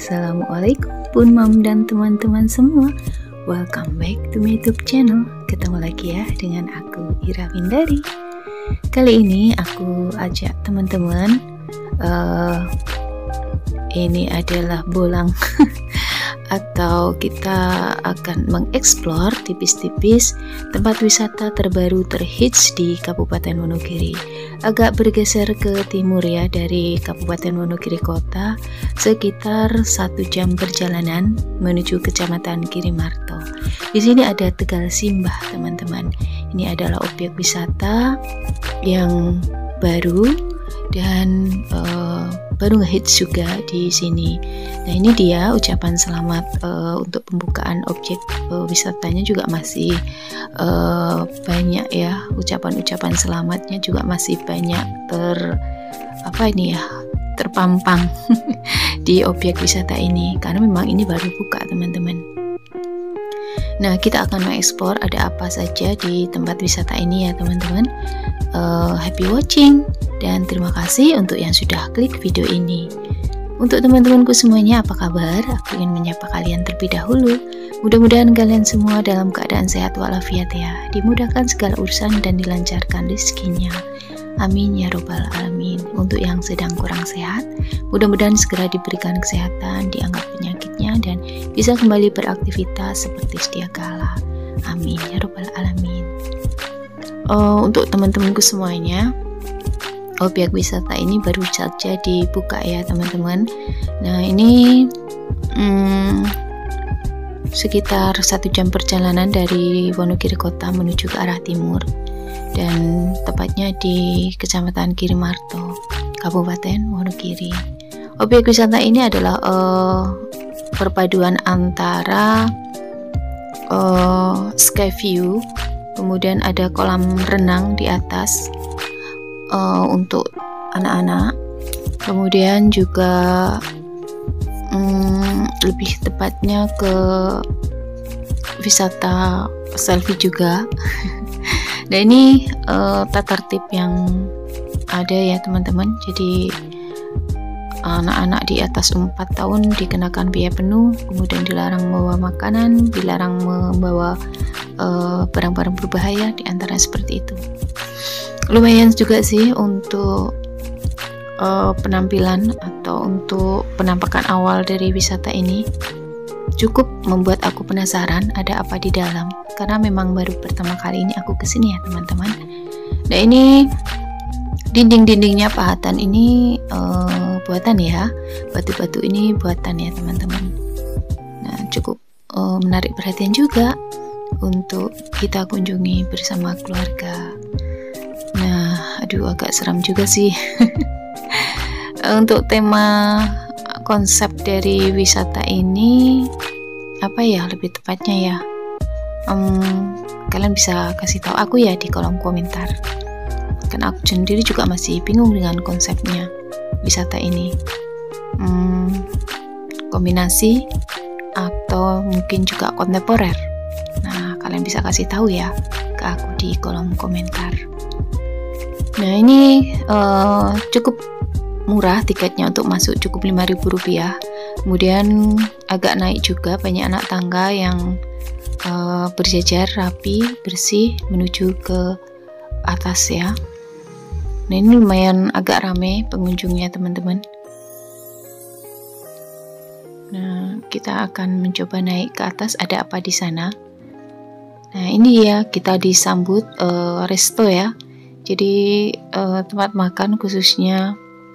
Assalamualaikum Bun Mam dan teman-teman semua. Welcome back to my YouTube channel. Ketemu lagi ya dengan aku Ira Windari. Kali ini aku ajak teman-teman ini adalah bolang atau kita akan mengeksplor tipis-tipis tempat wisata terbaru terhits di Kabupaten Wonogiri. Agak bergeser ke timur ya dari Kabupaten Wonogiri Kota, sekitar 1 jam perjalanan menuju Kecamatan Girimarto. Di sini ada Tegal Simbah, teman-teman. Ini adalah objek wisata yang baru dan baru ngehits juga di sini. Nah, ini dia ucapan selamat untuk pembukaan objek wisatanya juga masih banyak ya. Ucapan-ucapan selamatnya juga masih banyak terpampang di objek wisata ini karena memang ini baru buka, teman-teman. Nah, kita akan mengeksplor ada apa saja di tempat wisata ini ya, teman-teman. Happy watching dan terima kasih untuk yang sudah klik video ini. Untuk teman-temanku semuanya, apa kabar? Aku ingin menyapa kalian terlebih dahulu. Mudah-mudahan kalian semua dalam keadaan sehat walafiat ya, dimudahkan segala urusan dan dilancarkan rezekinya. Amin ya robbal alamin. Untuk yang sedang kurang sehat, mudah-mudahan segera diberikan kesehatan, diangkat penyakitnya, dan bisa kembali beraktivitas seperti sedia kala. Amin ya robbal alamin. Untuk teman-temanku semuanya, objek wisata ini baru saja dibuka ya, teman-teman. Nah, ini sekitar 1 jam perjalanan dari Wonogiri Kota menuju ke arah timur, dan tepatnya di Kecamatan Girimarto, Kabupaten Wonogiri. Objek wisata ini adalah perpaduan antara sky view, kemudian ada kolam renang di atas untuk anak-anak, kemudian juga lebih tepatnya ke wisata selfie juga. Nah, ini tata tertib yang ada ya, teman-teman. Jadi anak-anak di atas 4 tahun dikenakan biaya penuh, kemudian dilarang membawa makanan, dilarang membawa barang-barang berbahaya, diantara seperti itu. Lumayan juga sih untuk penampilan atau untuk penampakan awal dari wisata ini. Cukup membuat aku penasaran ada apa di dalam, karena memang baru pertama kali ini aku kesini ya, teman-teman. Nah, ini dinding-dindingnya pahatan ini buatan ya, batu-batu ini buatan ya, teman-teman. Nah, cukup menarik perhatian juga untuk kita kunjungi bersama keluarga. Nah, aduh, agak seram juga sih. Untuk tema konsep dari wisata ini apa ya, lebih tepatnya ya, kalian bisa kasih tahu aku ya di kolom komentar, karena aku sendiri juga masih bingung dengan konsepnya wisata ini. Kombinasi atau mungkin juga kontemporer. Nah, kalian bisa kasih tahu ya ke aku di kolom komentar. Nah, ini cukup murah tiketnya untuk masuk, cukup Rp5.000. Kemudian agak naik juga, banyak anak tangga yang berjajar rapi, bersih menuju ke atas ya. Nah, ini lumayan agak ramai pengunjungnya, teman-teman. Nah, kita akan mencoba naik ke atas, ada apa di sana. Nah, ini ya, kita disambut resto ya. Jadi tempat makan khususnya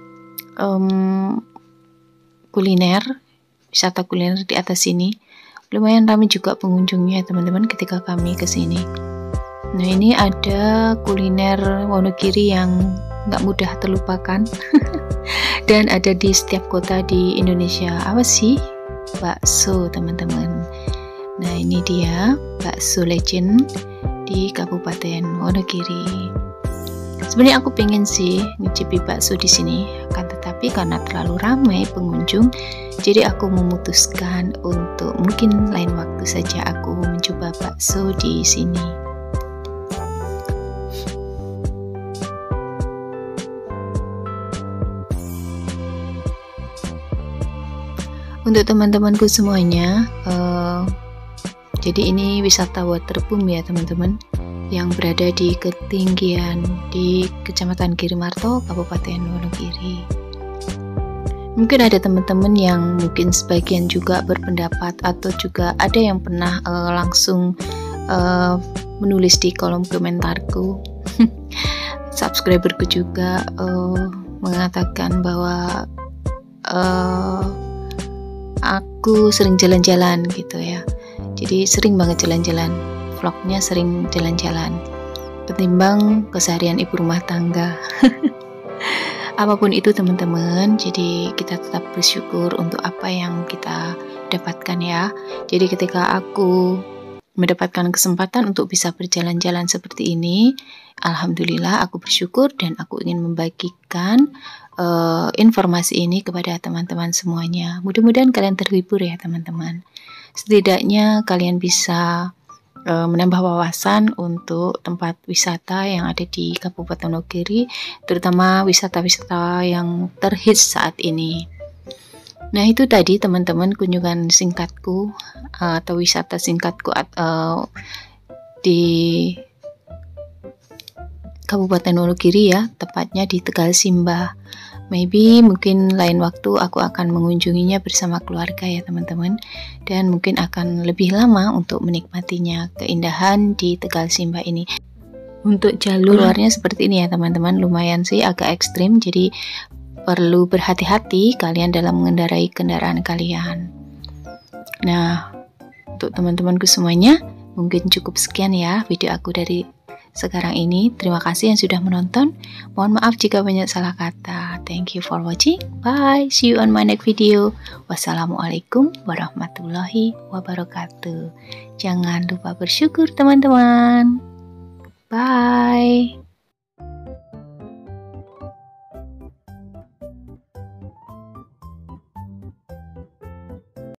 kuliner, wisata kuliner di atas sini. Lumayan ramai juga pengunjungnya, teman-teman, ketika kami kesini. Nah, ini ada kuliner Wonogiri yang nggak mudah terlupakan dan ada di setiap kota di Indonesia. Apa sih? Bakso, teman-teman. Nah, ini dia bakso legend di Kabupaten Wonogiri. Sebenarnya aku pengen sih ngicipi bakso di sini, akan tetapi karena terlalu ramai pengunjung, jadi aku memutuskan untuk mungkin lain waktu saja aku mencoba bakso di sini. Untuk teman-temanku semuanya, jadi ini wisata waterboom ya teman-teman, yang berada di ketinggian di Kecamatan Girimarto, Kabupaten Wonogiri. Mungkin ada teman-teman yang mungkin sebagian juga berpendapat atau juga ada yang pernah langsung menulis di kolom komentarku. Subscriberku juga mengatakan bahwa aku sering jalan-jalan gitu ya. Jadi sering banget jalan-jalan, vlognya sering jalan-jalan ketimbang keseharian ibu rumah tangga. Apapun itu teman-teman, jadi kita tetap bersyukur untuk apa yang kita dapatkan ya. Jadi ketika aku mendapatkan kesempatan untuk bisa berjalan-jalan seperti ini, alhamdulillah aku bersyukur dan aku ingin membagikan informasi ini kepada teman-teman semuanya. Mudah-mudahan kalian terhibur ya teman-teman. Setidaknya kalian bisa menambah wawasan untuk tempat wisata yang ada di Kabupaten Wonogiri, terutama wisata-wisata yang terhits saat ini. Nah itu tadi teman-teman kunjungan singkatku atau wisata singkatku di Kabupaten Wonogiri ya, tepatnya di Tegal Simbah. Maybe mungkin lain waktu aku akan mengunjunginya bersama keluarga ya teman-teman, dan mungkin akan lebih lama untuk menikmatinya, keindahan di Tegal Simbah ini. Untuk jalur luarnya seperti ini ya teman-teman, lumayan sih agak ekstrim, jadi perlu berhati-hati kalian dalam mengendarai kendaraan kalian. Nah, untuk teman-temanku semuanya, mungkin cukup sekian ya video aku dari sekarang ini. Terima kasih yang sudah menonton. Mohon maaf jika banyak salah kata. Thank you for watching. Bye. See you on my next video. Wassalamualaikum warahmatullahi wabarakatuh. Jangan lupa bersyukur teman-teman. Bye.